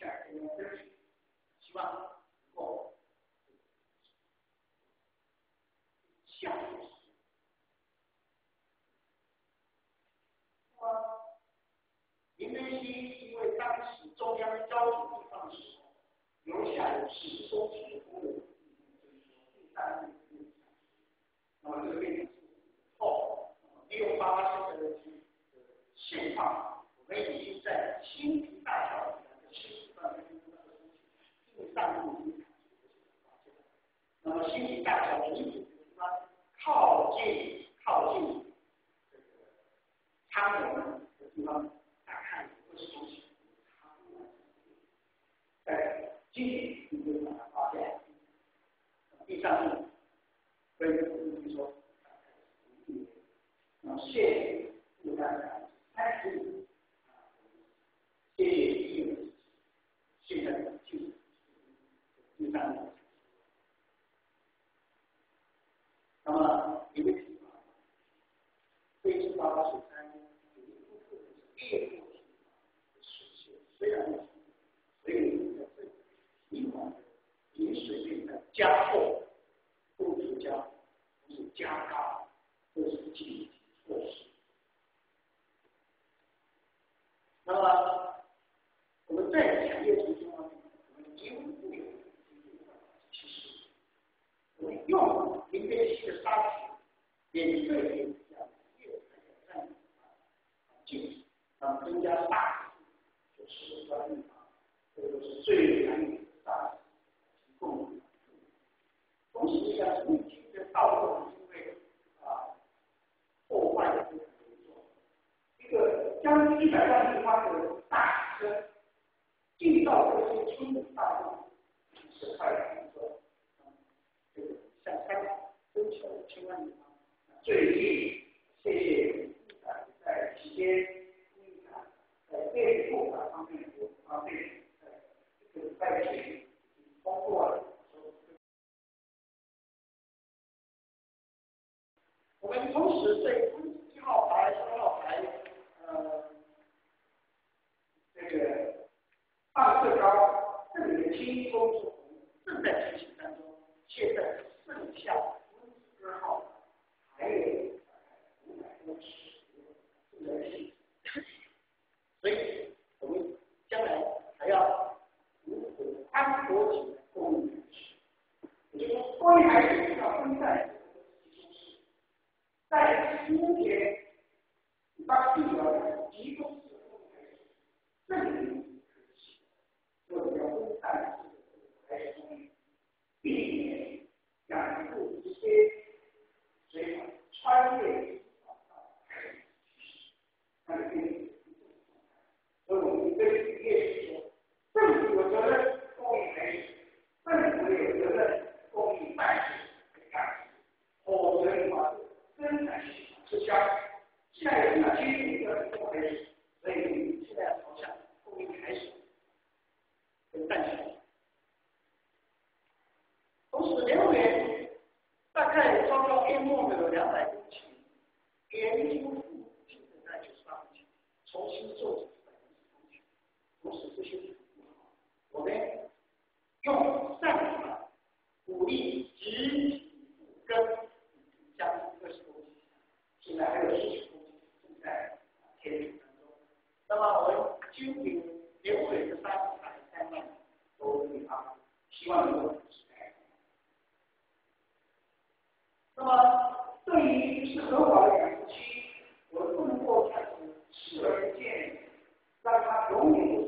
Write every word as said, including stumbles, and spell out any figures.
下来跟大家分享，希望能够下一次。那么，林根熙因为当时中央交通地方的时候，留下有十公顷的公有地，就是说第三类的用地。那么这个面积后，利用八八先生的现况，我们已经在新平大桥的新平大桥第三路地那么新平大桥的一组地方靠近靠近这个仓门的地方，大概有二十公顷，在今年你就把它发现，第三路跟我们说，那现负担百分之三十五，谢谢议员，现在就是第三路。那么一个地方，非洲八八水灾有一部分是猎户地的实现，虽然有，所以在这以往的饮水面的加厚，不是加厚，不是加高，这是紧急措施。那么我们在产业途中方面，我们几乎不有，其实我们用林根熙的沙土，免费给这样业务来改善技术，那么增加大就是专利法，这个是最难以大提供。同时，像目前的道路因为啊破坏的非常严重，一个将近一百万平方的大车进到这些村里大路是太严重，这个像三征求千万平方。最近，谢谢议长在期间，议长在电路法方面有方面在这个在前通过了。我们同时对一号牌、二号牌，呃，这个放射高这里的清理工作正在进行当中，现在剩下二号还有五百公尺正在进行，所以我们将来还要如何宽国际的公益海水，也就是说，公益海水要分散。在今天，把地表集中式的海水，这里就要分散海水，避免养护一些水管穿越海水那个变所以我们对渔业是说，政府有责任供应海水，政府有责任供应淡水给港口，否则的话。生产市场吃香，现在市场经济一个供海水，所以我们现在要朝向供应海水跟淡水。同时，联委大概招标淹没的有两百公顷，原金服务进的在九十八公顷，重新做一百五十公顷。同时，这些服务我们用善法鼓励集体跟将近二十公顷。现在还有十九公顷正在填平当中。那么我们今年联委的三百三万都给他，希望能够实现。那么对于是合法的养殖期，我们不能够这样子视而不见，让它永远